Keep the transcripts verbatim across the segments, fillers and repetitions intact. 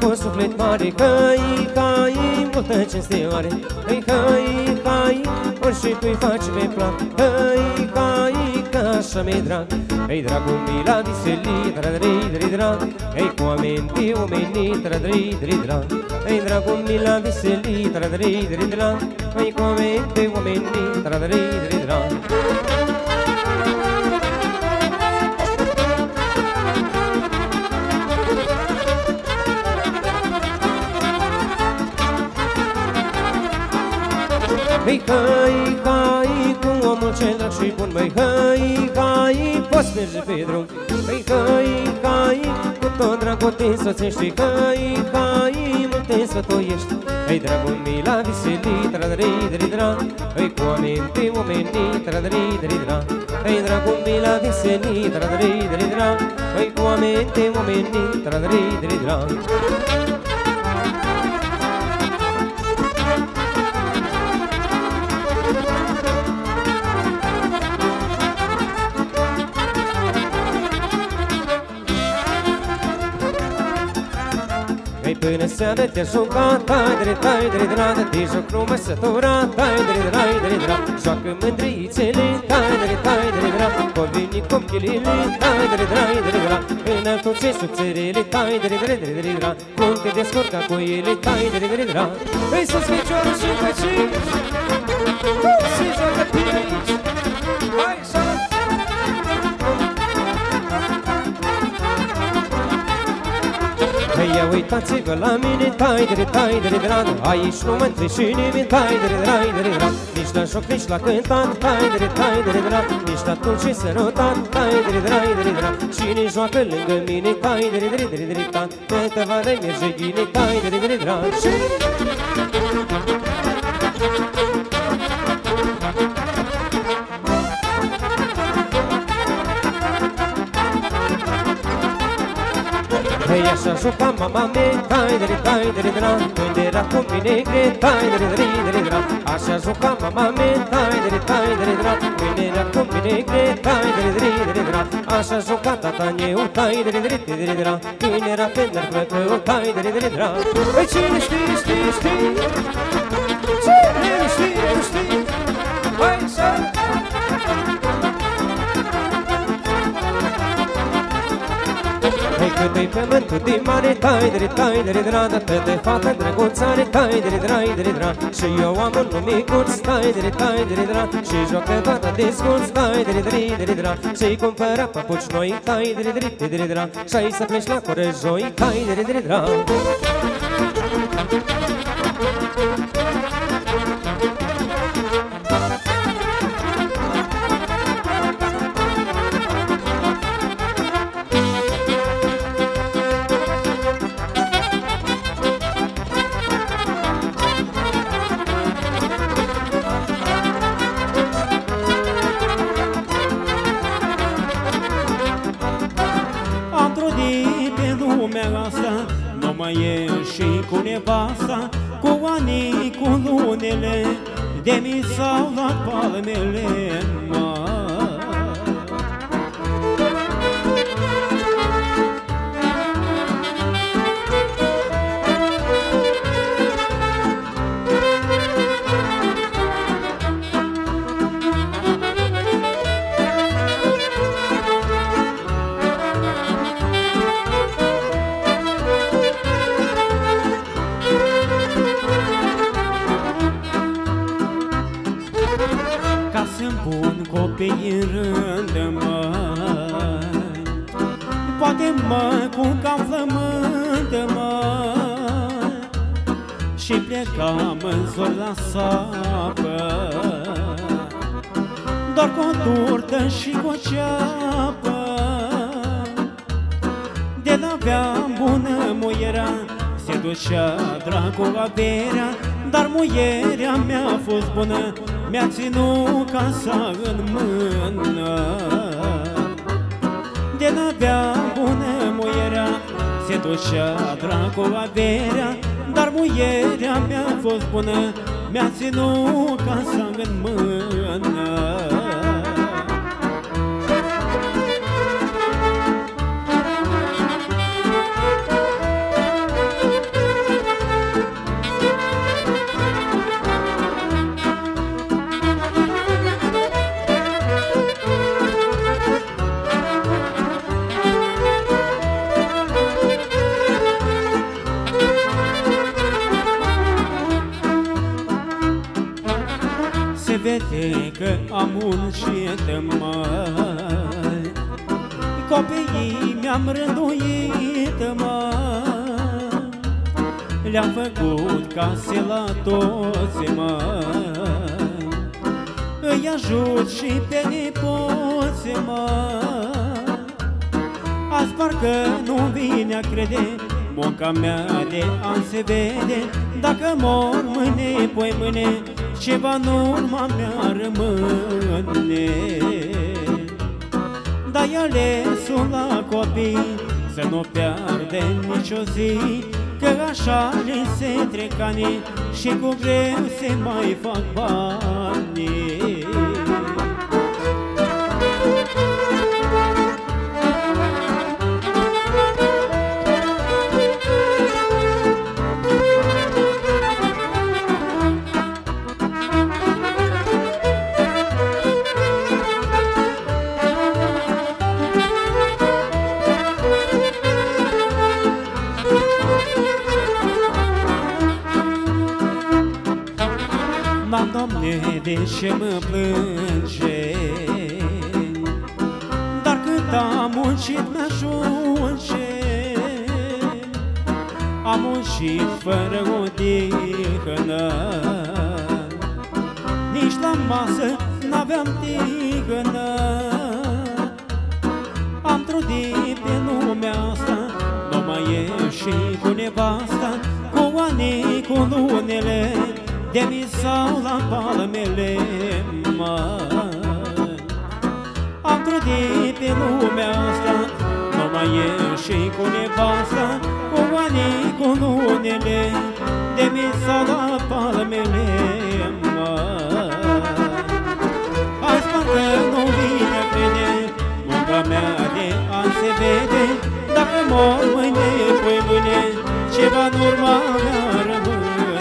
cu suflet mare, Hai, hai, multă cinste are. Hai, hai, hai, orice tu-i faci mi-e plac. Hai, hai, că așa mi-e drag. Hai, dragul mi la viselii, tra-dri-dri-drag. Hai, cu oamenii, oamenii, tra-dri-dri-drag. Hai, dragul mi la viselii, tra-dri-dri-drag. Hai, cu oamenii, oamenii, tra-dri-dri-drag. Hei, hai, hai, cu omul cel drag și bun, măi, hai, hai, poți merge pe drum. Hei, hai, hai, cu tot dragul te însoțești. Hai, hai, mult te sfătuiești. Hei, dragul mi la viselii, tra-dri-dri-dra. Hei, cu oamenii, oamenii, tra-dri-dri-dra. Hei, dragul mi la viselii, tra-dri-dri-dra. Hei, cu oamenii, oamenii, tra-dri-dri-dra. Până seara te juca, tai dre tai dre dra, te joc numai sătura, tai dre drai dre dra. Joacă mândrițele, tai dre tai dre dra, o veni copchilele, tai dre drai dre dra. În altul ce subțărele, tai dre dre dre dre dra, cum te descurca cu ele, tai dre dre dra. Vrei să-ți fecioară și pe cinci, se joacă pe aici, hai să... Hei, ia uitați-vă la mine, tai dre tai dre dra. Aici nu mă întreci și nimeni, tai dre drai dre dra. Nici la joc, nici la cântat, tai dre tai dre dra. Nici la dulce sărutat, tai dre drai dre dra. Cine joacă lângă mine, tai dre dre dre dre dra. Pe tăvară merge bine, tai dre dre dra. Hei, așa juca mama mea, tai dre tai dre dra. Când era cu mine gre, tai dre dre dre dra. Așa juca mama mea, tai dre tai dre dra. Când era cu mine gre, tai dre dre dre dra. Așa juca tata meu, tai dre dre dre dra. Când era tânăr plăcău, tai dre dre dra. Păi cine știe, știe, știe, cine știe, nu știe, hai să... Hei, cât-i pământul de mare, tai dre tai dre dra. Dă-te de fată drăguțare, tai dre drai dre dra. Și eu am un numicuț, tai dre tai dre dra. Și joacă fata de scuț, tai dre dre dre dra. Și-i cumpără papuci noi, tai dre dre dre dra. Și-ai să pleci la Corăjoi, tai dre dre dra. Nu mai e și cu nevasta, cu anii, cu lunele, de mi s-au luat palmele, mă. Copiii în rând, măi, poate mă cu cam flământ, măi, și plecam în zor la sapă, doar cu o turtă și cu o ceapă. De n-aveam bună muiera, se ducea dracu averea, dar muierea mea-a fost bună, mi-a ținut casa în mână. De n-avea bună muierea, se ducea dracu averea, dar muierea mea-a fost bună, mi-a ținut casa în mână. crede că am muncit, măi, copiii mi-am rânduit, măi, le-am făcut case la toți, măi, îi ajut și pe nepoți, măi. Azi parcă nu vine a crede, munca mea de ani se vede. Dacă mor mâine, poi mâine, ceva în urma mea rămâne. Dar e alesul la copii să nu pierde nicio zi, că așa le se trec ani și cu greu se mai fac bani. Doamne, de ce mă plânge? Dar cât am muncit mi-ajunge. Am muncit fără odihnă, nici la masă n-aveam tihnă. Am trudit pe lumea asta, numai eu și cu nevasta, cu ani, cu lunele de-mi sau la palmele, măi. Am trudit pe lumea asta, numai eu și cu nevasta, cu ani, cu lunele, de-mi sau la palmele, măi. Azi parcă nu vine a crede, munca mea de ani se vede. Dacă mor mâine, poi mâine, ceva în urma mea rămâne.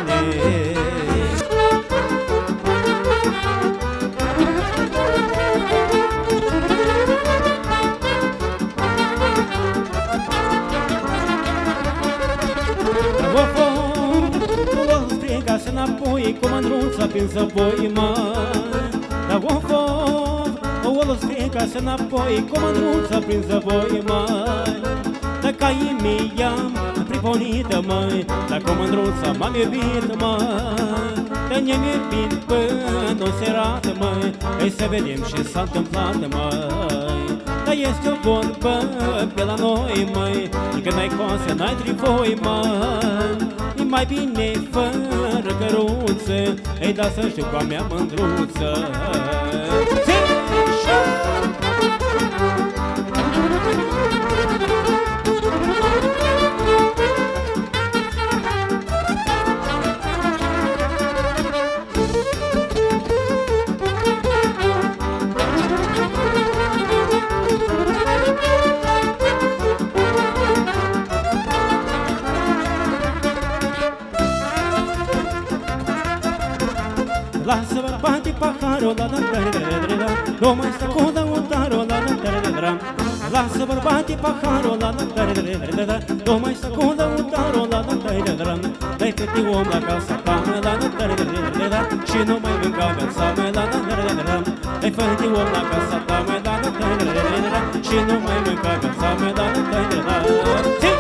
Înapoi, cu mândruța prin zăboi, măi. Dar of, of, o ălă scrie casă înapoi, cu mândruța prin zăboi, măi. Dar caii mei i-am priponită, măi, dar cu mândruța m-am iubit, măi. Dar ne-am iubit până o serată, măi, ei să vedem ce s-a întâmplat, măi. Dar este o vorbă pe la noi, măi, că n-ai coase, n-ai trifoi, măi. E mai bine fără căruță, ei da să știu cu a mea mândruță. Lasă bărbatii paharul, la la la la la la, nu mai sta cu lăutarul, la la la la la. Lasă bărbatii paharul, la la la la la la, nu mai sta cu lăutarul, la la la la la. Dai câte om la casa ta, la la la la la, și nu mai mânca viața mea, la la la la la. Dai câte om la casa ta, la la la la la, și nu mai mânca viața mea, la la la la la.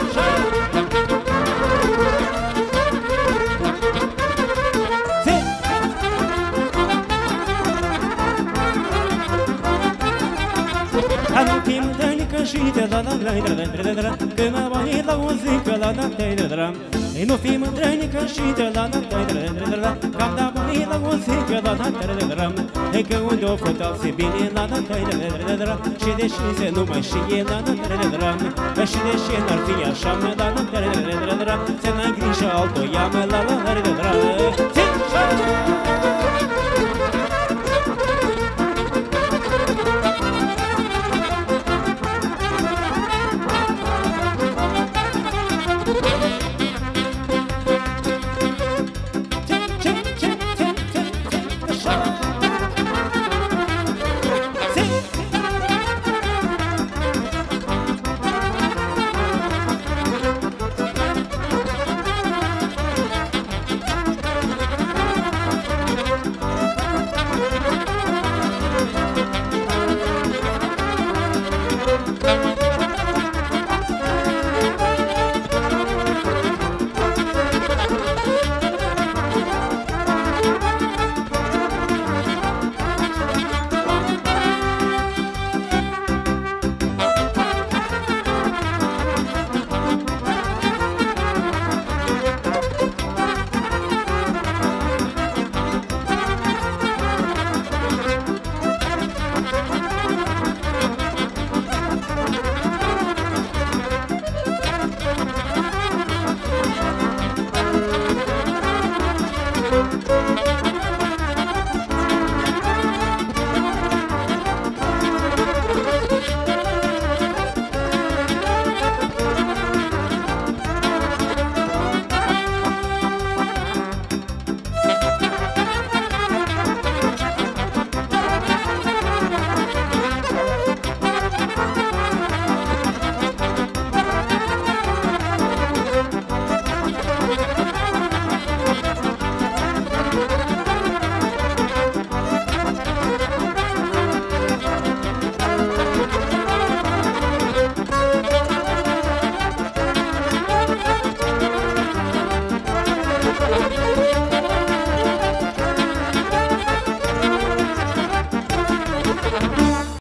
Și de la la la la la la la, când mă bani la o zică la la la la la. Ei nu fi mândrănică și de la la la la la la, cam da bani la o zică la la la la la. Ei că unde o fătau se bine la la la la la la, și deși se nu mai știe la la la la la, și deși n-ar fi așa mă la la la la la la, să n-ai grijă altul ia mă la la la la la. Hai!